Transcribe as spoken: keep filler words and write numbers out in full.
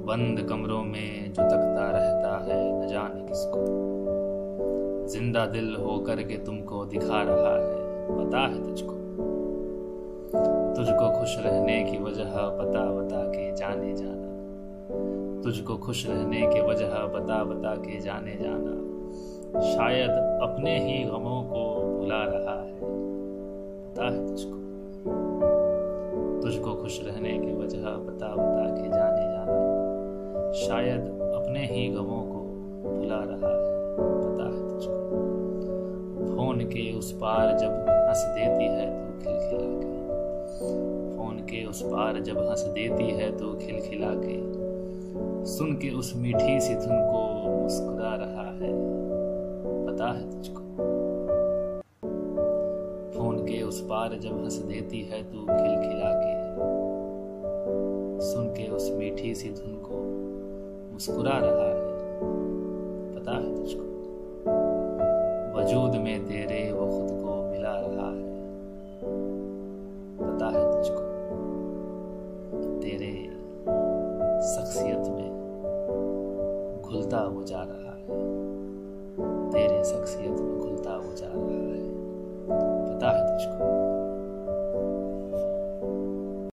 बंद कमरों में जो तकता रहता है न जाने किसको, जिंदा दिल होकर के तुमको दिखा रहा है, पता है तुझको। तुझको खुश रहने की वजह बता बता के जाने जाना, तुझको खुश रहने की वजह बता बता के जाने जाना, शायद अपने ही गमों को भुला रहा है, पता है तुझको। तुझको खुश रहने की वजह बता बता के जाने जाना, शायद अपने ही गमों को भुला रहा है, पता है तुझको। फोन के उस पार जब हंस देती है तो खिलखिला के, फोन के उस पार जब हंस देती है तो खिलखिला के, सुन के उस मीठी सी धुन को मुस्कुरा रहा है, पता है तुझको। फोन के उस पार जब हंस देती है तो खिलखिला के, सुन के उस मीठी सी धुन को मुस्कुरा रहा है, पता है तुझको। वजूद में तेरे वो खुद को मिला रहा है, पता है तुझको। तेरे शख्सियत में घुलता वो जा रहा है।